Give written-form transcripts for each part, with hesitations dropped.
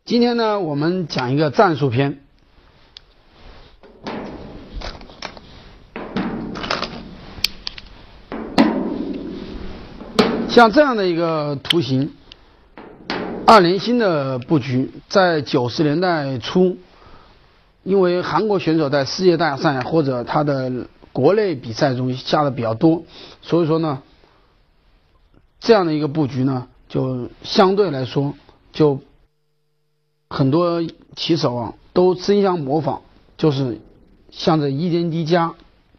今天呢，我们讲一个战术篇。像这样的一个图形，二连星的布局，在90年代初，因为韩国选手在世界大赛或者他的国内比赛中下的比较多，所以说呢，这样的一个布局呢，就相对来说就很多棋手啊都争相模仿，就是像这一间低加。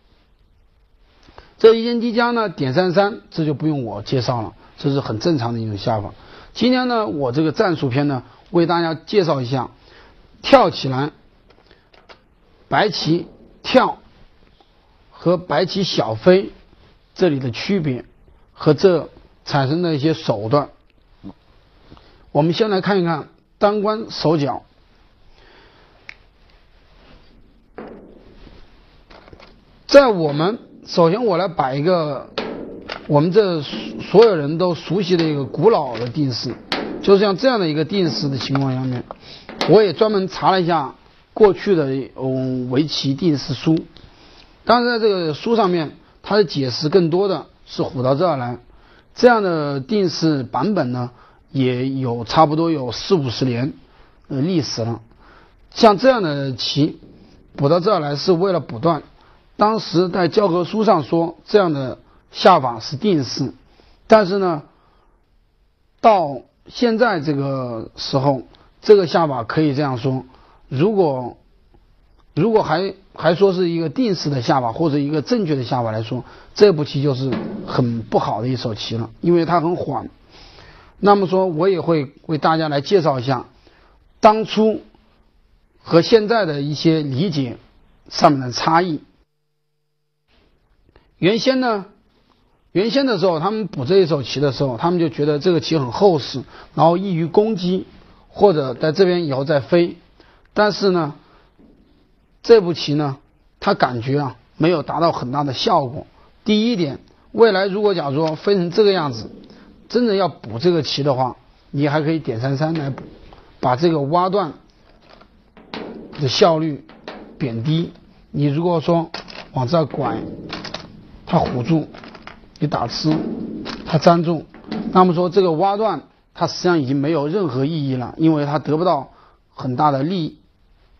这一间低加呢，点33，这就不用我介绍了，这是很正常的一种下法。今天呢，我这个战术篇呢，为大家介绍一下跳起来白棋跳和白棋小飞这里的区别和这产生的一些手段。我们先来看一看单关手脚。首先我来摆一个我们这所有人都熟悉的一个古老的定式，就像这样的一个定式的情况下面，我也专门查了一下过去的围棋定式书，但是在这个书上面它的解释更多的是虎到这儿来。这样的定式版本呢，也有差不多有40-50年历史了。像这样的棋补到这儿来是为了补段，当时在教科书上说这样的下法是定式，但是呢，到现在这个时候，这个下法可以这样说，如果还说是一个定式的下法或者一个正确的下法来说，这步棋就是很不好的一手棋了，因为它很缓。那么说我也会为大家来介绍一下当初和现在的一些理解上面的差异。原先的时候他们补这一手棋的时候，他们就觉得这个棋很厚实，然后易于攻击，或者在这边以后再飞。但是呢，这步棋呢，他感觉没有达到很大的效果。第一点，未来如果假如说飞成这个样子，真的要补这个棋的话，你还可以点33来补，把这个挖断的效率贬低。你如果说往这拐，它虎住，你打吃，它粘住，那么说这个挖断它实际上已经没有任何意义了，因为它得不到很大的利益。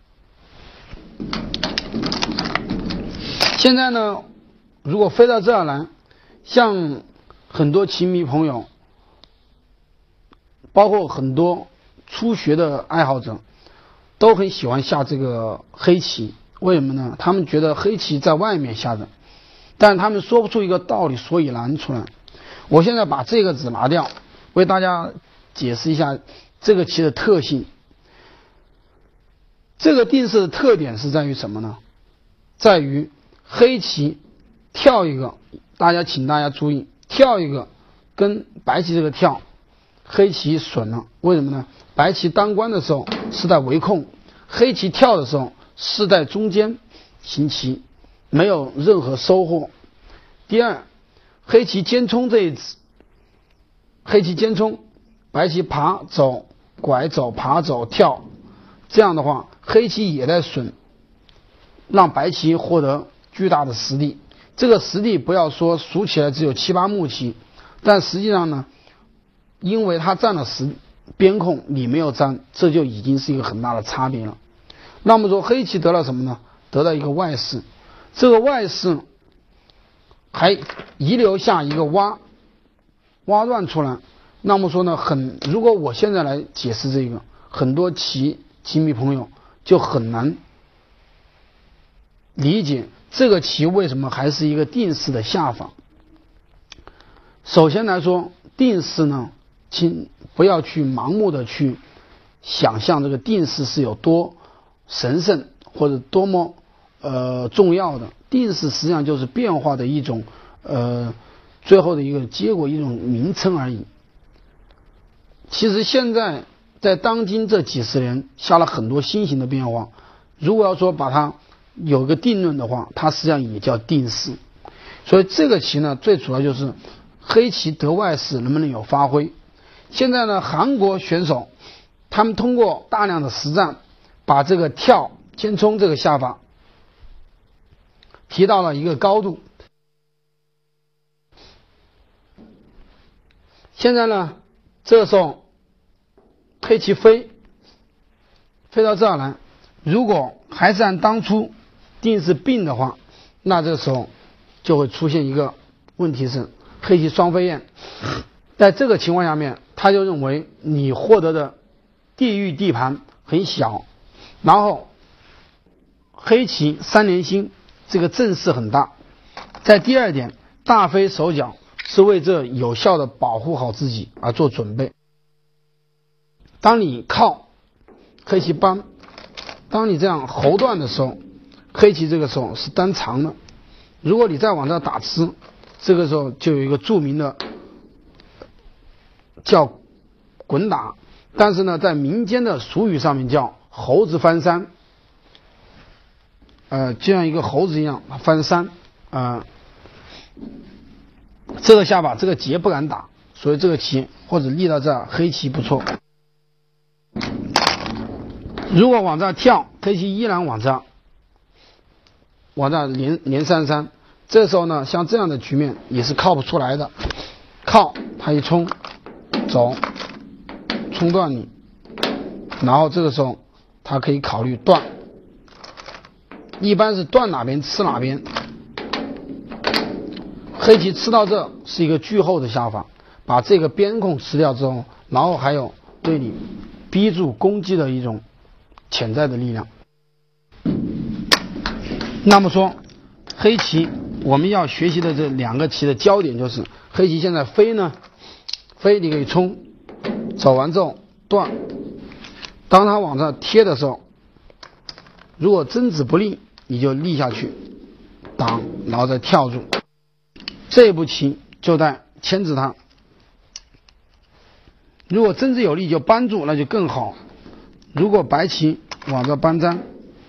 现在呢，如果飞到这儿来，像很多棋迷朋友，包括很多初学的爱好者，都很喜欢下这个黑棋。为什么呢？他们觉得黑棋在外面下的，但他们说不出一个道理所以然出来。我现在把这个字拿掉，为大家解释一下这个棋的特性。这个定式的特点是在于什么呢？在于黑棋跳一个，请大家注意，跳一个跟白棋这个跳，黑棋损了。为什么呢？白棋当官的时候是在围控，黑棋跳的时候是在中间行棋，没有任何收获。第二，黑棋尖冲这一子，黑棋尖冲，白棋爬走拐走爬走跳，这样的话黑棋也在损，让白棋获得巨大的实力。这个实力不要说数起来只有7-8目棋，但实际上呢，因为它占了边控，你没有占，这就已经是一个很大的差别了。那么说黑棋得了什么呢？得到一个外势，这个外势还遗留下一个挖断出来。那么说呢，如果我现在来解释这个，很多棋迷朋友就很难理解这个棋为什么还是一个定式的下法。首先来说，定式呢，请不要去盲目的去想象这个定式是有多神圣或者多么重要的。定式实际上就是变化的一种最后的一个结果，一种名称而已。其实现在在当今这几十年下了很多新型的变化，如果要说把它有个定论的话，它实际上也叫定式。所以这个棋呢，最主要就是黑棋得外势能不能有发挥。现在呢，韩国选手他们通过大量的实战，把这个跳尖冲这个下法提到了一个高度。现在呢，这个时候黑棋飞到这儿来，如果还是按当初定是病的话，那这个时候就会出现一个问题是黑棋双飞燕。在这个情况下面，他就认为你获得的地域地盘很小，然后黑棋三连星这个阵势很大。在第二点，大飞手脚是为这有效的保护好自己而做准备。当你靠黑棋扳，当你这样侯断的时候，黑棋这个时候是单长的。如果你再往这打吃，这个时候就有一个著名的叫滚打，但是呢，在民间的俗语上面叫猴子翻山，就像一个猴子一样翻山，这个下法这个劫不敢打，所以这个棋或者立到这儿，黑棋不错。如果往这儿跳，黑棋依然往这儿连三三，这时候呢，像这样的局面也是靠不出来的。靠，他一冲走，冲断你，然后这个时候他可以考虑断，一般是断哪边吃哪边。黑棋吃到这是一个巨厚的下法，把这个边空吃掉之后，然后还有对你逼住攻击的一种潜在的力量。那么说，黑棋我们要学习的这两个棋的焦点就是，黑棋现在飞呢，飞你可以冲，走完之后断，当它往上贴的时候，如果争子不利，你就立下去挡，然后再跳住。这一步棋就在牵制它。如果争子有利就扳住，那就更好。如果白棋往这扳粘，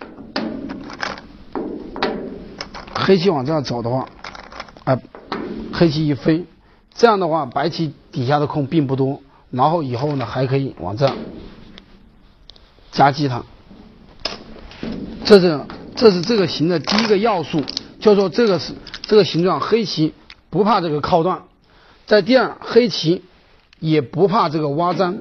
黑棋往这样走的话，黑棋一飞，这样的话白棋底下的空并不多，然后以后呢还可以往这夹击它。这是这个形的第一个要素，就是说这个形状，黑棋不怕这个靠断。在第二，黑棋也不怕这个挖粘。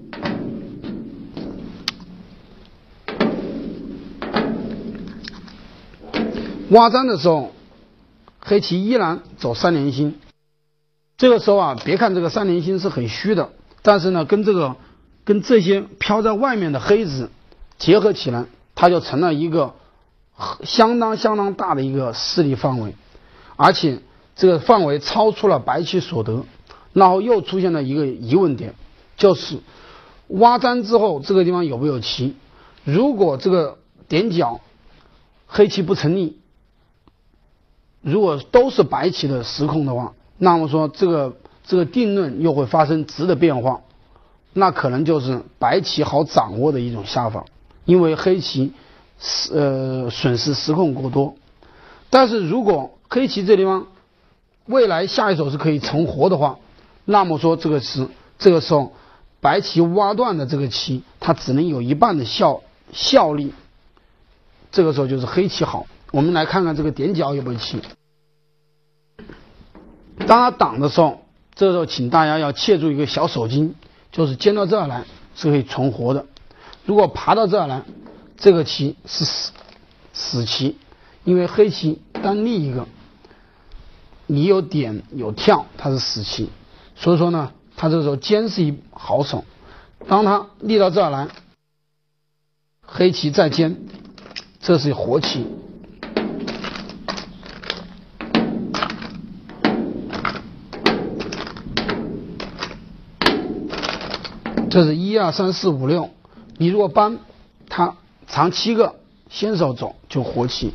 挖粘的时候，黑棋依然走三连星。这个时候别看这个三连星是很虚的，但是呢，跟这些飘在外面的黑子结合起来，它就成了一个相当大的一个势力范围，而且这个范围超出了白棋所得。然后又出现了一个疑问点，就是挖粘之后这个地方有没有棋？如果这个点角黑棋不成立，如果都是白棋的时空的话，那么说这个定论又会发生质的变化，那可能就是白棋好掌握的一种下法，因为黑棋损失时空过多。但是如果黑棋这地方未来下一手是可以成活的话，那么说这个时候白棋挖断的这个棋，它只能有一半的效力，这个时候就是黑棋好。我们来看看这个点角有没有棋。当它挡的时候，这个时候请大家要切住一个小手筋，就是尖到这儿来是可以存活的。如果爬到这儿来，这个棋是死棋，因为黑棋单立一个，你有点有跳，它是死棋。所以说呢，它这个时候尖是一好手。当它立到这儿来，黑棋再尖，这是活棋。这是1、2、3、4、5、6，你如果扳它长7个，先手走就活棋。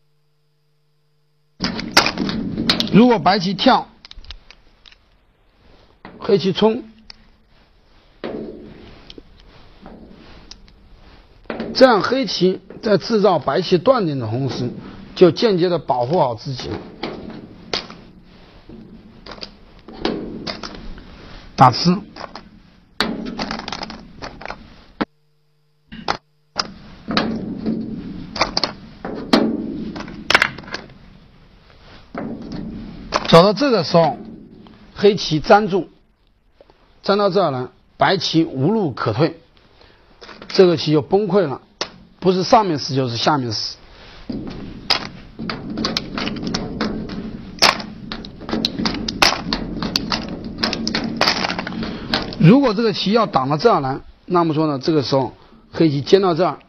如果白棋跳，黑棋冲，这样黑棋在制造白棋断点的同时，就间接的保护好自己。打吃， 走到这个时候，黑棋粘住，粘到这儿来，白棋无路可退，这个棋就崩溃了，不是上面死就是下面死。如果这个棋要挡到这儿来，那么说呢，这个时候黑棋尖到这儿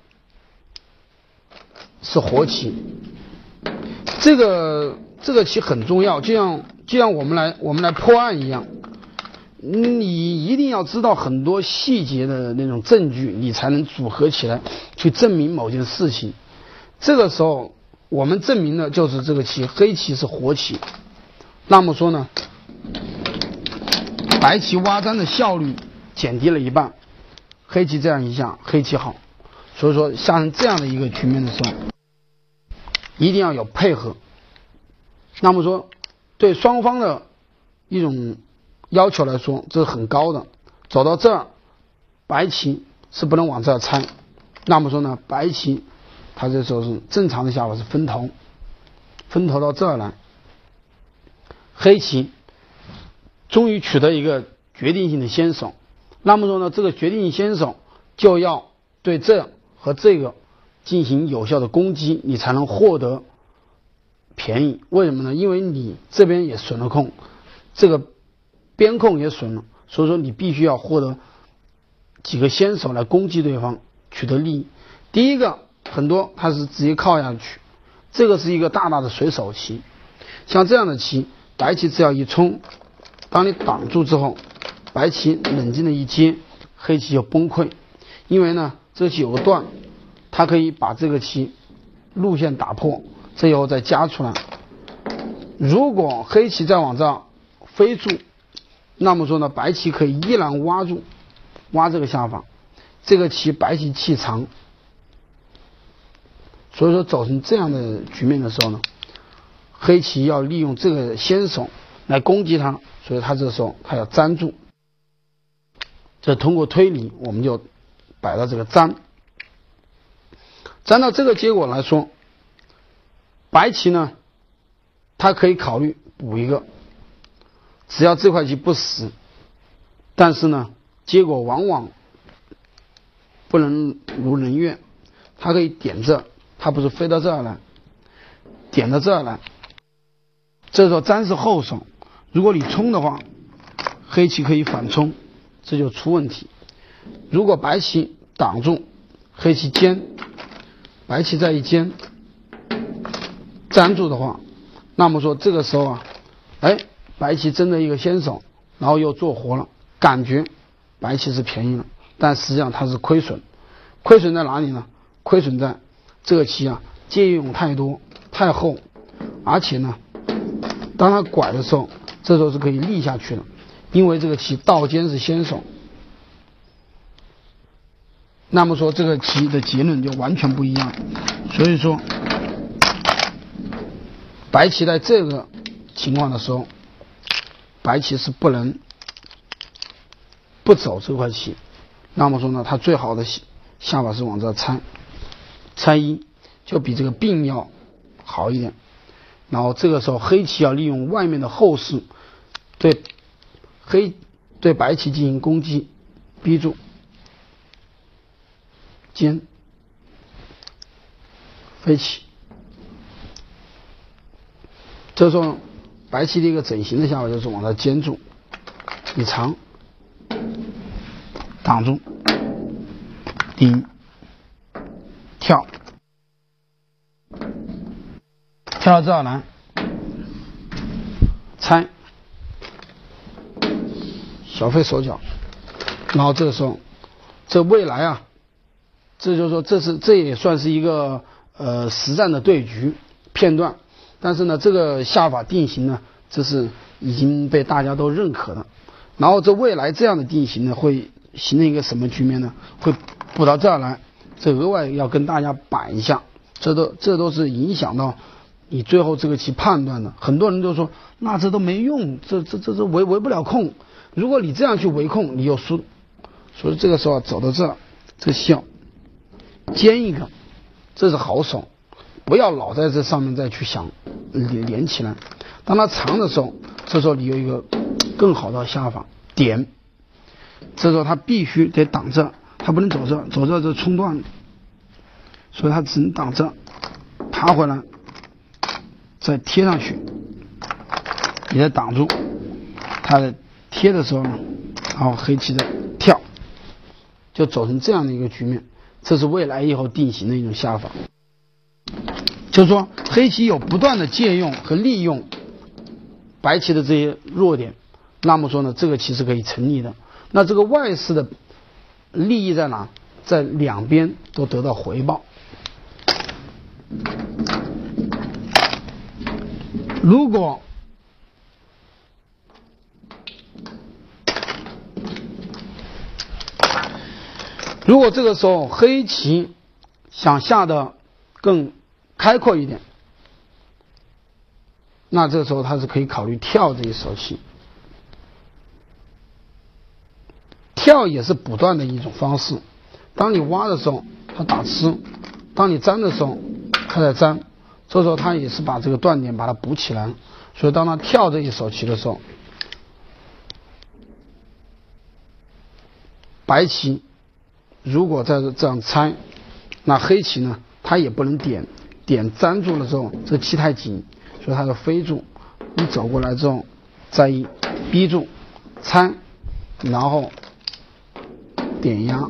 是活棋。这个棋很重要，就像我们来破案一样，你一定要知道很多细节的那种证据，你才能组合起来去证明某件事情。这个时候我们证明的就是这个棋黑棋是活棋，那么说呢，白棋挖粘的效率减低了一半，黑棋这样一下黑棋好，所以说下成这样的一个局面的时候一定要有配合。那么说对双方的一种要求来说，这是很高的。走到这儿，白棋是不能往这儿拆，那么说呢，白棋它这时候是正常的下法是分头，分头到这儿来，黑棋终于取得一个决定性的先手。那么说呢，这个决定性先手就要对这和这个进行有效的攻击，你才能获得便宜。为什么呢？因为你这边也损了空，这个边空也损了，所以说你必须要获得几个先手来攻击对方，取得利益。第一个，很多它是直接靠下去，这个是一个大大的水手棋。像这样的棋，白棋只要一冲，当你挡住之后，白棋冷静的一接，黑棋就崩溃。因为呢，这个棋有个断，它可以把这个棋路线打破，这以后再加出来。如果黑棋再往这儿飞住，那么说呢，白棋可以依然挖住，挖这个下法，这个棋白棋气长，所以说走成这样的局面的时候呢，黑棋要利用这个先手来攻击它，所以它这时候它要粘住。这通过推理我们就摆到这个粘到这个结果来说，白棋呢它可以考虑补一个，只要这块棋不死，但是呢结果往往不能如人愿，它可以点这，它不是飞到这儿来，点到这儿来，这时候粘是后手，如果你冲的话，黑棋可以反冲，这就出问题。如果白棋挡住，黑棋尖，白棋再一尖粘住的话，那么说这个时候啊，白棋争得一个先手，然后又做活了，感觉白棋是便宜了，但实际上它是亏损。亏损在哪里呢？亏损在这个棋啊借用太多太厚，而且呢当它拐的时候，这时候是可以立下去的，因为这个棋倒尖是先手。那么说这个棋的结论就完全不一样。所以说白棋在这个情况的时候，白棋是不能不走这块棋。那么说呢，它最好的下法是往这拆，拆一就比这个并要好一点。然后这个时候黑棋要利用外面的后势对白棋进行攻击，逼住尖飞起，这时候白棋的一个整形的下法就是往它尖住，你长挡住顶跳到这儿来拆，小费手脚，然后这个时候这未来啊，这就是说这也算是一个实战的对局片段，但是呢这个下法定型呢，这是已经被大家都认可的。然后这未来这样的定型呢，会形成一个什么局面呢？会补到这儿来，这额外要跟大家摆一下，这都是影响到你最后这个棋判断的。很多人都说那这都没用，这围不了空，如果你这样去围控你又输，所以这个时候走到这儿，这个棋要尖一个，这是好手，不要老在这上面再去想连起来。 当它长的时候，这时候你有一个更好的下法点，这时候它必须得挡这，它不能走这，走这就冲断了，所以它只能挡这，爬回来，再贴上去，你再挡住，它的贴的时候呢，然后黑棋的跳，就走成这样的一个局面。这是未来以后定型的一种下法，就是说黑棋有不断的借用和利用白棋的这些弱点，那么说呢，这个棋是可以成立的。那这个外势的利益在哪？在两边都得到回报。如果这个时候黑棋想下的更开阔一点，那这个时候他是可以考虑跳这一手棋。跳也是补断的一种方式，当你挖的时候他打吃，当你粘的时候他在粘，这时候他也是把这个断点把它补起来。所以当他跳这一手棋的时候，白棋如果在这样拆，那黑棋呢它也不能点粘住了之后，这棋太紧，所以它就飞住，你走过来之后再一逼住拆，然后点压，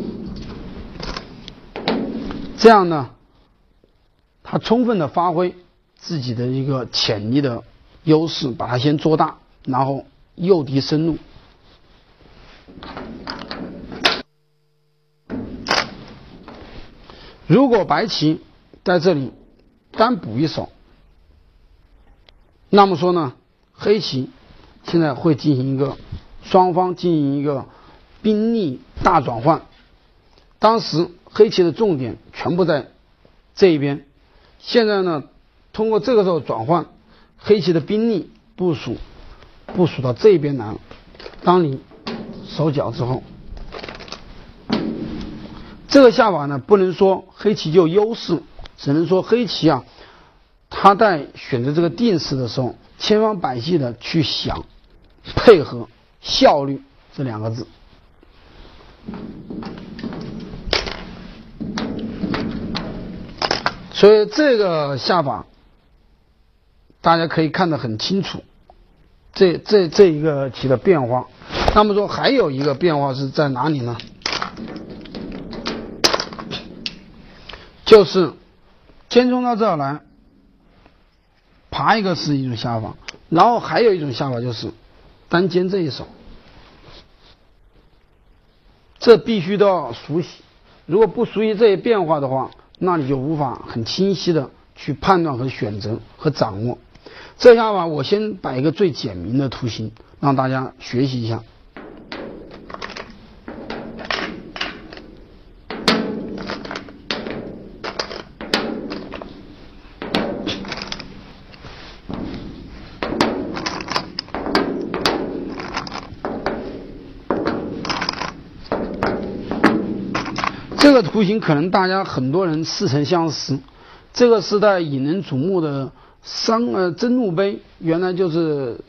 这样呢它充分的发挥自己的一个潜力的优势，把它先做大，然后诱敌深入。如果白棋在这里单补一手，那么说呢，黑棋现在会进行一个双方进行一个兵力大转换。当时黑棋的重点全部在这一边，现在呢，通过这个时候转换，黑棋的兵力部署到这边来了。当你手脚之后，这个下法呢，不能说黑棋就优势，只能说黑棋啊，他在选择这个定式的时候，千方百计的去想配合效率这两个字。所以这个下法大家可以看得很清楚，这一个棋的变化。那么说还有一个变化是在哪里呢？就是先冲到这儿来，爬一个是一种下法，然后还有一种下法就是单尖这一手，这必须都要熟悉。如果不熟悉这些变化的话，那你就无法很清晰的去判断和选择和掌握。这下法我先摆一个最简明的图形，让大家学习一下。这个图形可能大家很多人似曾相识，这个是在引人瞩目的真怒杯，原来就是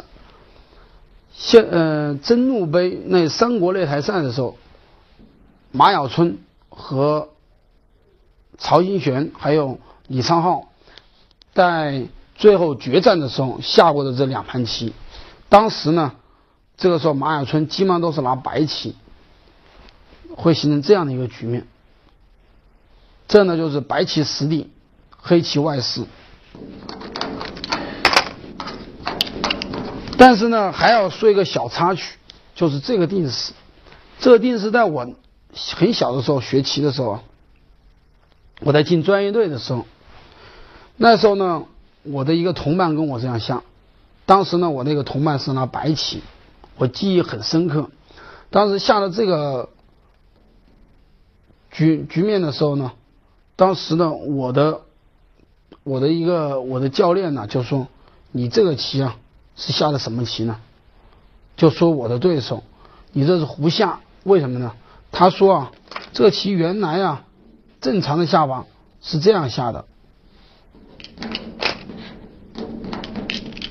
真怒杯那三国擂台赛的时候，马咬春和曹新玄还有李昌镐在最后决战的时候下过的这两盘棋。当时呢，这个时候马咬春基本上都是拿白棋，会形成这样的一个局面。这呢就是白棋实地，黑棋外势。但是呢还要说一个小插曲，就是这个定式。这个定式在我很小的时候学棋的时候，我在进专业队的时候，那时候呢我的一个同伴跟我这样下。当时呢我那个同伴是拿白棋，我记忆很深刻。当时下了这个局面的时候呢，当时呢我的教练呢就说，你这个棋啊是下的什么棋呢？就说我的对手，你这是胡下。为什么呢？他说啊，这个棋原来啊正常的下法是这样下的，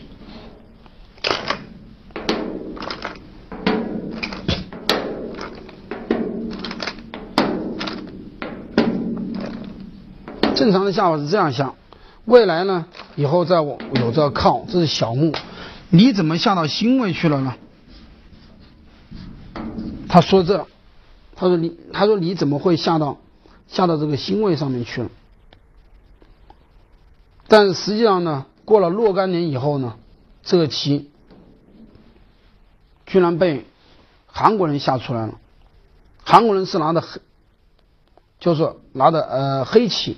正常的下法是这样下，未来呢以后再有这个靠，这是小目，你怎么下到星位去了呢？他说你怎么会下到这个星位上面去了？但是实际上呢，过了若干年以后呢，这个棋居然被韩国人下出来了。韩国人是拿的黑棋。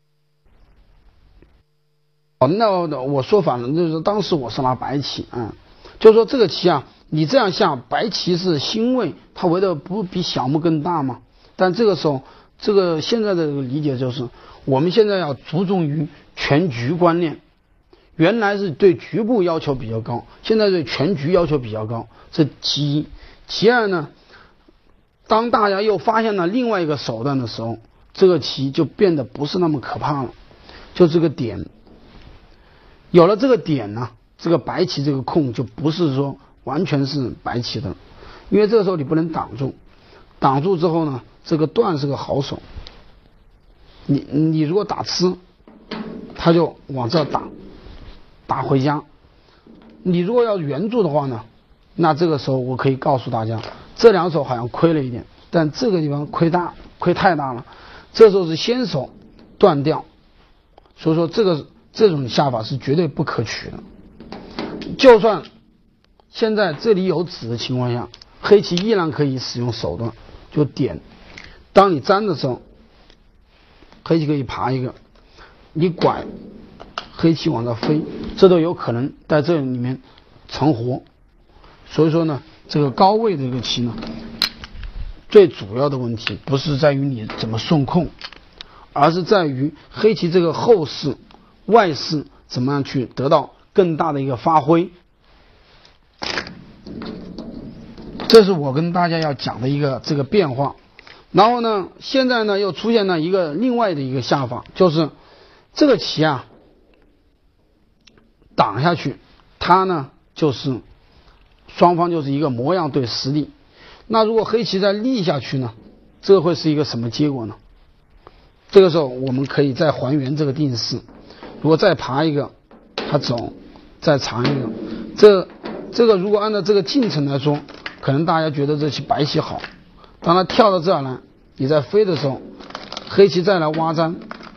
那我说反了，就是当时我是拿白棋就是说这个棋啊，你这样下，白棋是星位，它围的不比小目更大吗？但这个时候，现在的理解就是，我们现在要着重于全局观念。原来是对局部要求比较高，现在对全局要求比较高，这其一。其二呢，当大家又发现了另外一个手段的时候，这个棋就变得不是那么可怕了，就这个点。有了这个点呢，这个白棋这个空就不是说完全是白棋的了，因为这个时候你不能挡住，挡住之后呢，这个断是个好手。你如果打吃，他就往这打回家。你如果要圆住的话呢，那这个时候我可以告诉大家，这两手好像亏了一点，但这个地方亏太大了，这时候是先手断掉，所以说这种下法是绝对不可取的。就算现在这里有子的情况下，黑棋依然可以使用手段，就点。当你粘的时候，黑棋可以爬一个，你拐，黑棋往这飞，这都有可能在这里面成活。所以说呢，这个高位的这个棋呢，最主要的问题不是在于你怎么送控，而是在于黑棋这个后势外势怎么样去得到更大的一个发挥。这是我跟大家要讲的一个这个变化。然后呢，现在呢又出现了另外的一个下法，就是这个棋啊挡下去，它呢就是双方就是一个模样对实力。那如果黑棋再立下去呢，这个会是一个什么结果呢？这个时候我们可以再还原这个定式，如果再爬一个，它走，再长一个，这个如果按照这个进程来说，可能大家觉得这棋白棋好。当它跳到这儿来，你在飞的时候，黑棋再来挖粘，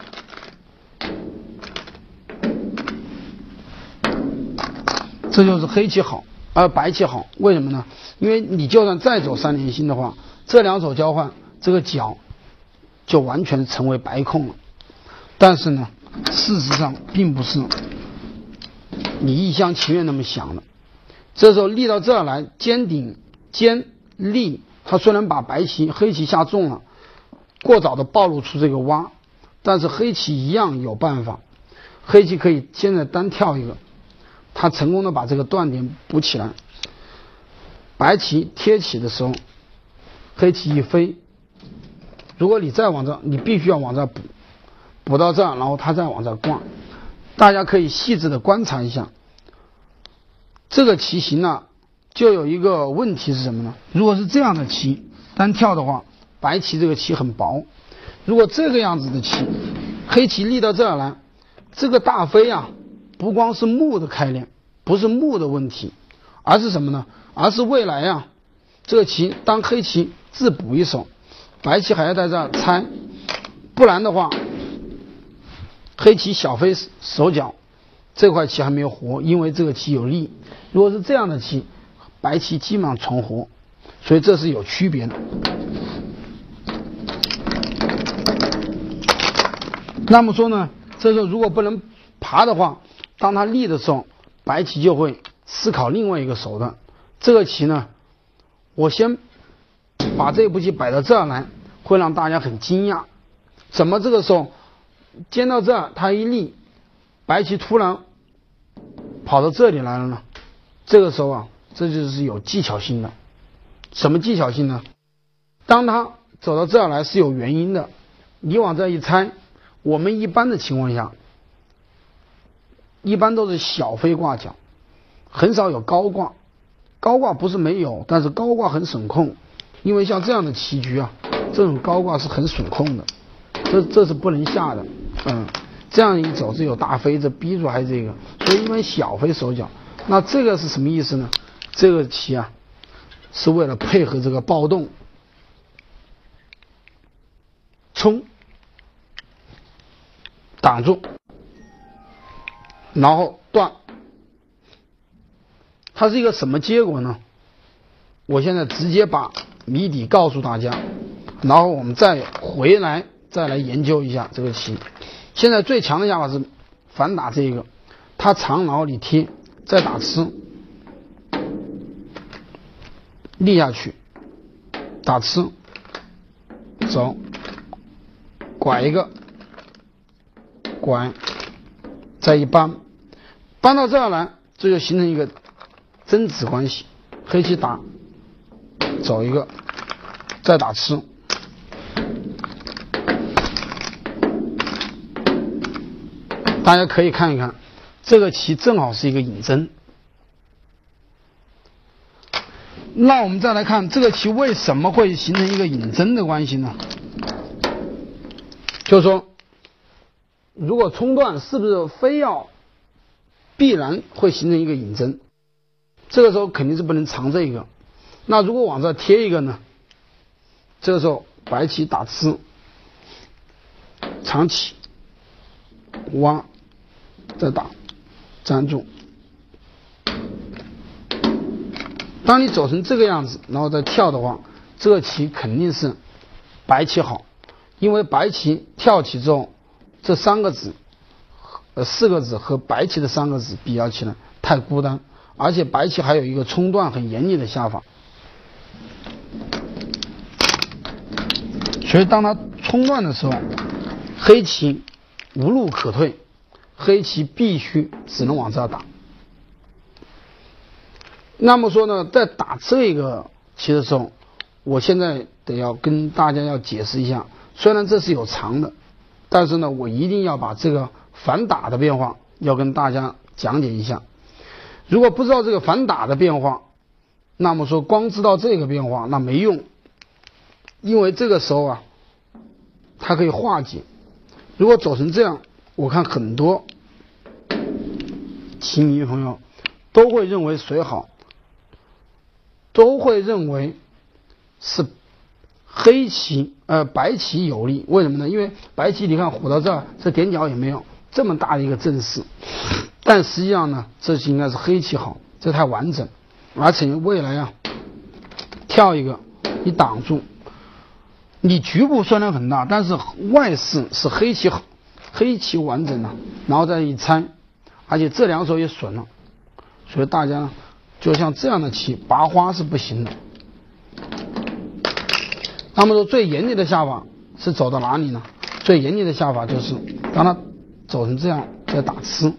这就是黑棋好，而白棋好。为什么呢？因为你就算再走三连星的话，这两手交换，这个角就完全成为白控了。但是呢，事实上并不是你一厢情愿那么想的。这时候立到这儿来，尖顶尖立，它虽然把黑棋下重了，过早的暴露出这个洼，但是黑棋一样有办法。黑棋可以现在单跳一个，它成功的把这个断点补起来。白棋贴起的时候，黑棋一飞，如果你再往这，你必须要往这补到这儿，然后它再往这挂。大家可以细致的观察一下这个棋形呢，就有一个问题是什么呢？如果是这样的棋单跳的话，白棋这个棋很薄。如果这个样子的棋，黑棋立到这儿来，这个大飞啊，不光是目的开练，不是目的问题，而是什么呢？而是未来啊，这个棋当黑棋自补一手，白棋还要在这儿拆，不然的话，黑棋小飞手脚，这块棋还没有活，因为这个棋有力。如果是这样的棋，白棋基本上重活，所以这是有区别的。那么说呢，这时候如果不能爬的话，当它立的时候，白棋就会思考另外一个手段。这个棋呢，我先把这步棋摆到这儿来，会让大家很惊讶。怎么这个时候尖到这儿，它一立，白棋突然跑到这里来了呢？这个时候啊，这就是有技巧性的。什么技巧性呢？当它走到这儿来是有原因的。你往这一拆，我们一般的情况下，一般都是小飞挂角，很少有高挂。高挂不是没有，但是高挂很损控，因为像这样的棋局啊，这种高挂是很损控的，这是不能下的。 这样一走，这有大飞，这逼住还是这个，所以因为小飞手脚。那这个是什么意思呢？这个棋啊，是为了配合这个暴动冲挡住，然后断。它是一个什么结果呢？我现在直接把谜底告诉大家，然后我们再回来再来研究一下这个棋。现在最强的下法是反打这个，它长然后你贴，再打吃，立下去，打吃，走，拐一个，拐，再一扳，扳到这儿来，这就形成一个争子关系。黑棋打，走一个，再打吃。大家可以看一看，这个棋正好是一个引针。那我们再来看这个棋为什么会形成一个引针的关系呢？就是说，如果冲断是不是非要必然会形成一个引针？这个时候肯定是不能藏这个。那如果往这贴一个呢？这个时候白棋打吃，长起，挖，再打，粘住。当你走成这个样子，然后再跳的话，这个棋肯定是白棋好，因为白棋跳起之后，这4个子和白棋的3个子比较起来太孤单，而且白棋还有一个冲断很严厉的下法，所以当它冲断的时候，黑棋无路可退，黑棋必须只能往这打。那么说呢，在打这个棋的时候，我现在得要跟大家要解释一下，虽然这是有藏的，但是呢，我一定要把这个反打的变化要跟大家讲解一下。如果不知道这个反打的变化，那么说光知道这个变化那没用，因为这个时候啊，它可以化解。如果走成这样，我看很多棋迷朋友都会认为谁好，都会认为是白棋有利。为什么呢？因为白棋你看虎到这儿，这点角也没有这么大的一个阵势，但实际上呢，这应该是黑棋好，这太完整，而且未来啊，跳一个你挡住，你局部虽然很大，但是外势是黑棋好，黑棋完整了，然后再一拆，而且这2手也损了，所以大家呢，就像这样的棋拔花是不行的。那么说最严厉的下法是走到哪里呢？最严厉的下法就是当它走成这样再打吃。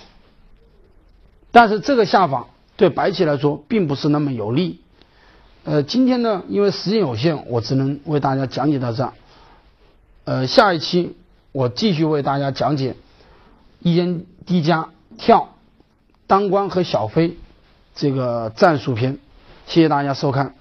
但是这个下法对白棋来说并不是那么有利。今天呢，因为时间有限，我只能为大家讲解到这儿。下一期我继续为大家讲解一间低加跳单关和小飞这个战术篇。谢谢大家收看。